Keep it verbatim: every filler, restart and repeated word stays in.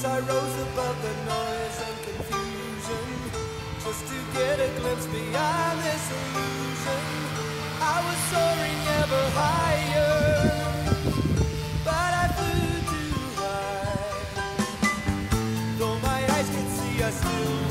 once I rose above the noise and confusion, just to get a glimpse beyond this illusion. I was soaring ever higher, but I flew too high. Though my eyes could see, I still